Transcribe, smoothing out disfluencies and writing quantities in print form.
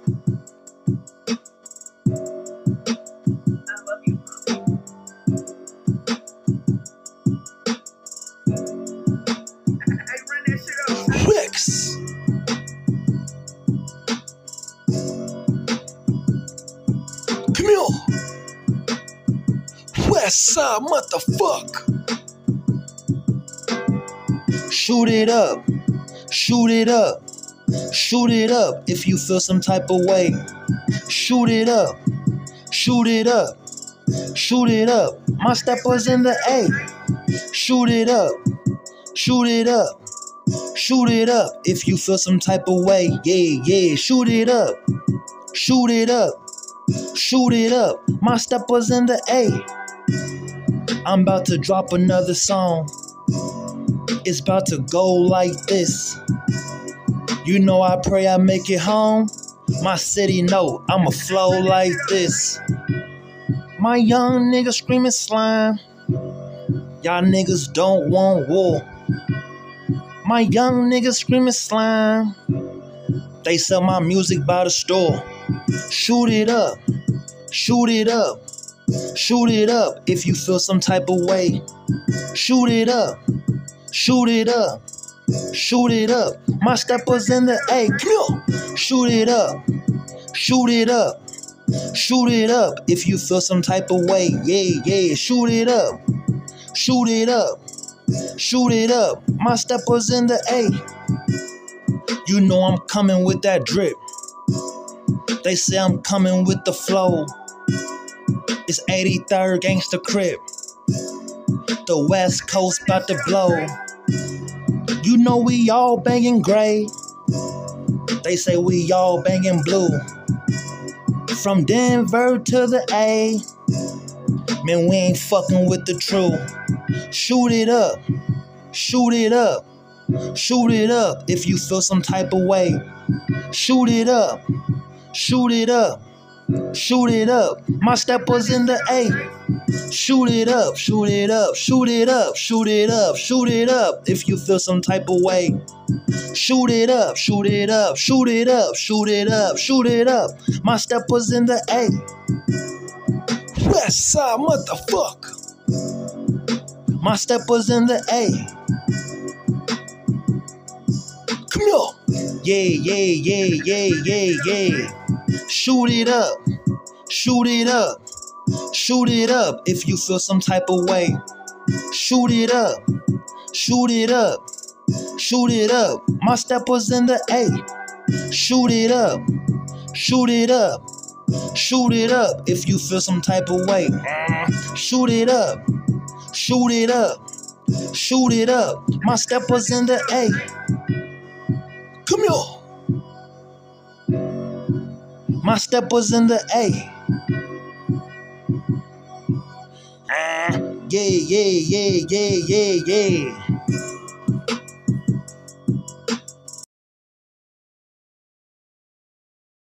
Rex. Come here. Westside, motherfucker. Shoot it up. Shoot it up. Shoot it up if you feel some type of way. Shoot it up. Shoot it up. Shoot it up. My step was in the A. Shoot it up. Shoot it up. Shoot it up if you feel some type of way. Yeah, yeah. Shoot it up. Shoot it up. Shoot it up. My step was in the A. I'm about to drop another song. It's about to go like this. You know I pray I make it home. My city know I'ma flow like this. My young niggas screaming slime. Y'all niggas don't want war. My young niggas screaming slime. They sell my music by the store. Shoot it up. Shoot it up. Shoot it up if you feel some type of way. Shoot it up. Shoot it up. Shoot it up. My step was in the A. Shoot it up. Shoot it up. Shoot it up if you feel some type of way. Yeah, yeah. Shoot it up. Shoot it up. Shoot it up. My step was in the A. You know I'm coming with that drip. They say I'm coming with the flow. It's 83rd Gangsta Crip. The West Coast about to blow. You know we all banging gray. They say we all banging blue. From Denver to the A. Man, we ain't fucking with the truth. Shoot it up. Shoot it up. Shoot it up if you feel some type of way. Shoot it up. Shoot it up. Shoot it up. My step was in the A. Shoot it up. Shoot it up. Shoot it up. Shoot it up. Shoot it up if you feel some type of way. Shoot it up. Shoot it up. Shoot it up. Shoot it up. Shoot it up. My step was in the A. Westside, motherfucker. My step was in the A. Come here. Yeah, yeah, yeah, yeah, yeah, yeah. Shoot it up. Shoot it up. Shoot it up if you feel some type of way. Shoot it up. Shoot it up. Shoot it up. My step was in the A. Shoot it up. Shoot it up. Shoot it up if you feel some type of way. Shoot it up. Shoot it up. Shoot it up. My step was in the A. Come here. My step was in the A. Yeah, yeah, yeah, yeah, yeah, yeah.